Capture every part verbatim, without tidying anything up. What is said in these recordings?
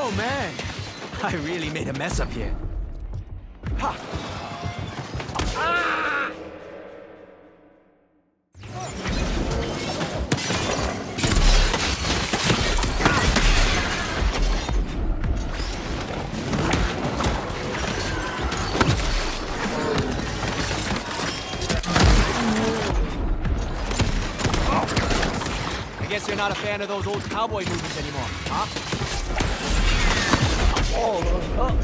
Oh, man. I really made a mess up here. Ha! Ah! I guess you're not a fan of those old cowboy movies anymore, huh? Oh, uh.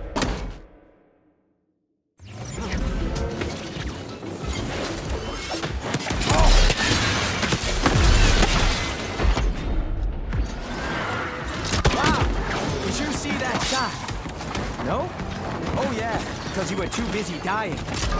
No? Oh yeah, because you were too busy dying.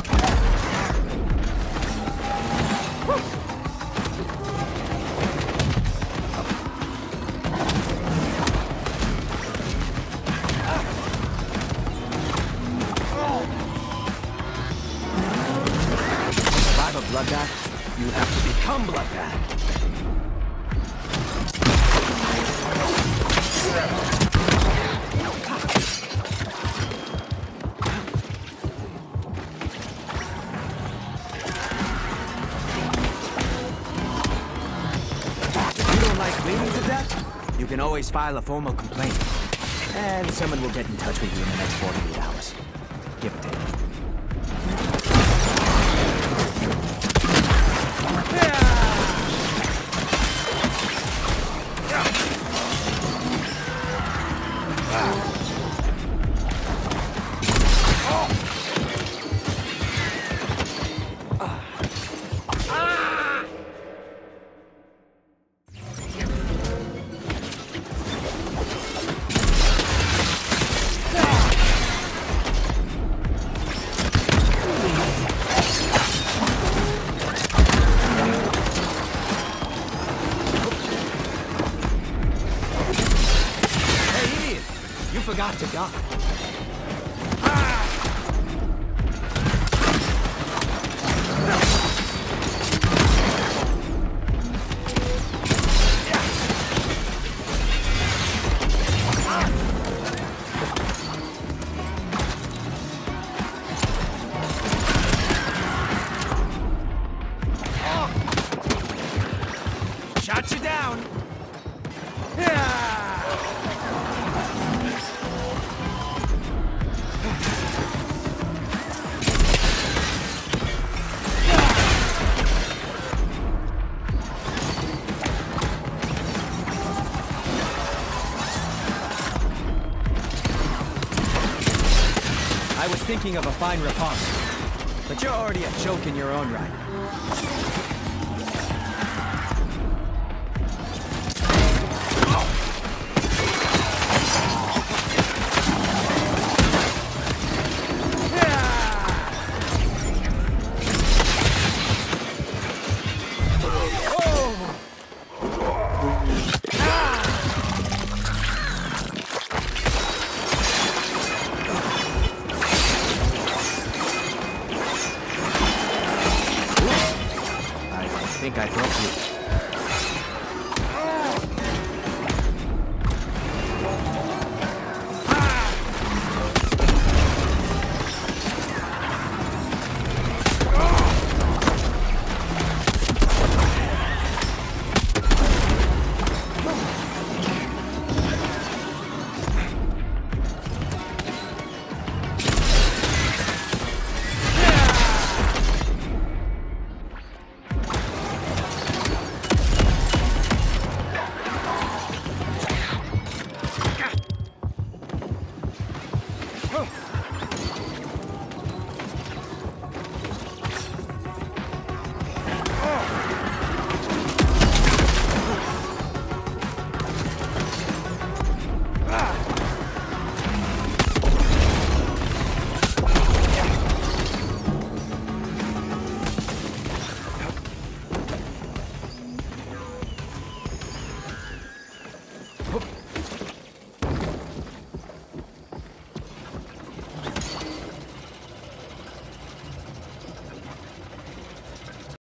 To survive a bloodbath, you have to become bloodbath. You can always file a formal complaint, and someone will get in touch with you in the next forty-eight hours. Give or take. Forgot to duck. Ah! Oh. Shot you down. Yeah. I was thinking of a fine riposte, but you're already a joke in your own right. I think I broke you.